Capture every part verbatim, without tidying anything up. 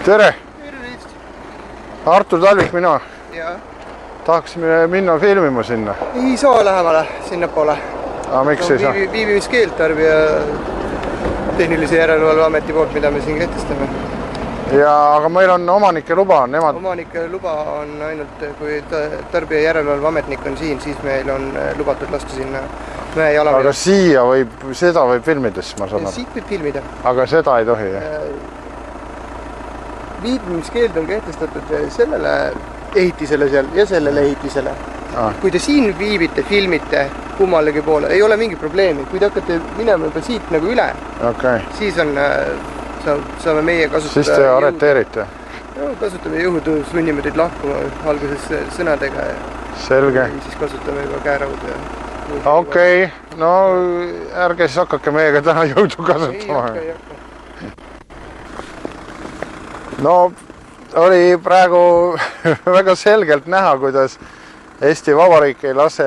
Tere! Tervist! Artur Talvik mina. Jaa. Tahaksime minna filmima sinna. Ei saa lähemale sinna poole. Aga miks no, ei saa? Viibimiskeeld tarbija tehnilise järelevalveameti poolt, mida me siin kehtestame. Ja, aga meil on omanike luba. Nemad... Omanike luba on ainult, kui tarbija järelevalveametnik on siin, siis meil on lubatud lasta sinna mäe jala. Aga siia võib, seda võib filmides, ma saan aru. Siit võib filmida. Aga seda ei tohi, jah? Viibimiskeeld on kehtestatud sellele ehitisele seal ja sellele ehitisele. Ah. Kui te siin viibite, filmite kummalegi poole, ei ole mingi probleemi. Kui te hakkate minema juba siit nagu üle, okay. siis on, saame meie kasutada... Siis te arreteerite? No, kasutame jõudu, sunnime teid lahkuma alguses sõnadega. Selge. Ja siis kasutame juba kääraudu. Okei, okay. No ärge siis hakake meiega täna jõudu kasutama. Ei, ei hakka. No oli praegu väga selgelt näha, kuidas Eesti Vabariik ei lase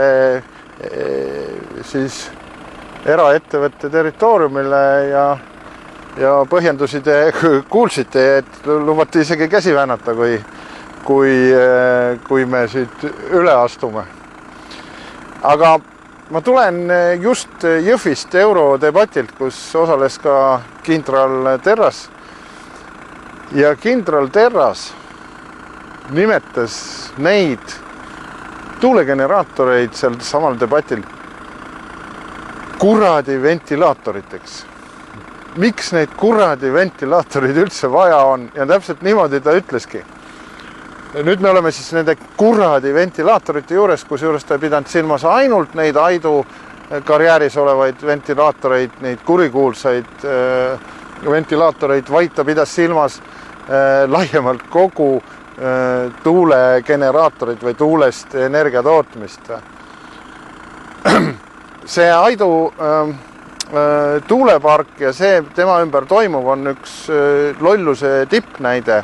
siis eraettevõtte territooriumile ja, ja põhjendusi te kuulsite, et lubati isegi käsi väänata, kui, kui, kui me siit üle astume. Aga ma tulen just Jõhvist eurodebatilt, kus osales ka kindral Terras. Ja kindral Terras nimetas neid tuulegeneraatoreid seal samal debatil kuradi ventilaatoriteks. Miks neid kuradi ventilaatorid üldse vaja on? Ja täpselt niimoodi ta ütleski. Nüüd me oleme siis nende kuradi ventilaatorite juures, kus juures ta ei pidanud silmas ainult neid Aidu karjääris olevaid ventilaatoreid, neid kurikuulsaid ventilaatoreid, vaid ta pidas silmas laiemalt kogu tuulegeneraatorid või tuulest energia tootmist. See Aidu tuulepark ja see tema ümber toimuv on üks lolluse tippnäide.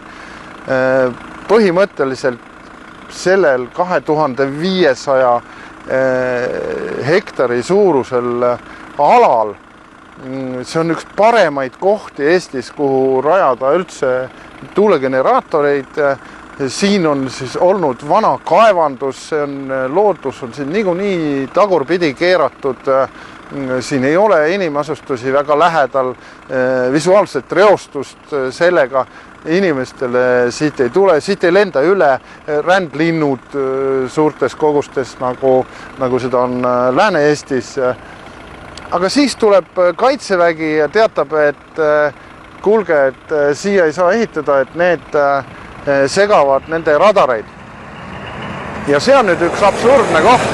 Põhimõtteliselt sellel kahe tuhande viiesaja hektari suurusel alal see on üks paremaid kohti Eestis, kuhu rajada üldse tuulegeneraatoreid. Siin on siis olnud vana kaevandus, see on loodus, on siin niikuinii tagurpidi keeratud. Siin ei ole inimasustusi väga lähedal, visuaalset reostust sellega inimestele siit ei tule, siit ei lenda üle rändlinnud suurtes kogustes, nagu, nagu seda on Lääne-Eestis. Aga siis tuleb Kaitsevägi ja teatab, et kuulge, et siia ei saa ehitada, et need segavad nende radareid. Ja see on nüüd üks absurdne koht.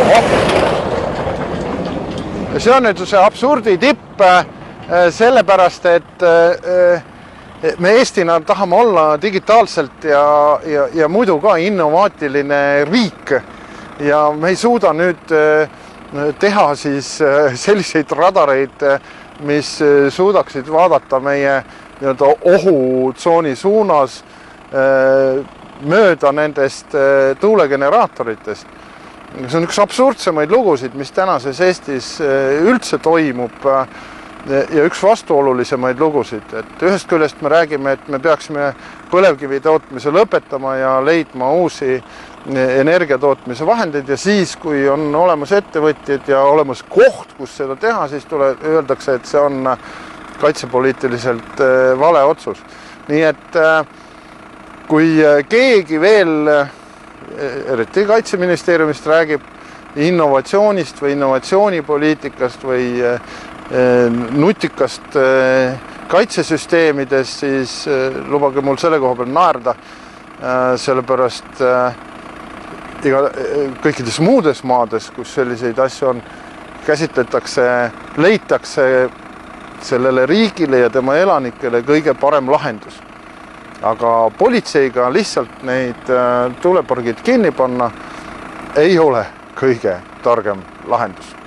Ja see on nüüd see absurdi tipp sellepärast, et me Eestina tahame olla digitaalselt ja, ja, ja muidu ka innovaatiline riik. Ja me ei suuda nüüd teha siis selliseid radareid, mis suudaksid vaadata meie ohutsooni suunas mööda nendest tuulegeneraatoritest. See on üks absurdsemaid lugusid, mis tänases Eestis üldse toimub ja üks vastuolulisemaid lugusid. Et ühest küljest me räägime, et me peaksime põlevkivi tootmise lõpetama ja leidma uusi energiatootmise vahendeid ja siis, kui on olemas ettevõtjad ja olemas koht, kus seda teha, siis tule, öeldakse, et see on kaitsepoliitiliselt vale otsus. Nii et kui keegi veel, eriti Kaitseministeeriumist räägib innovatsioonist või innovatsioonipoliitikast või nutikast kaitsesüsteemidest, siis lubage mul selle koha peal naerda, sellepärast iga, kõikides muudes maades, kus selliseid asju on, käsitletakse, leitakse sellele riigile ja tema elanikele kõige parem lahendus. Aga politseiga lihtsalt neid tuulepargid kinni panna ei ole kõige targem lahendus.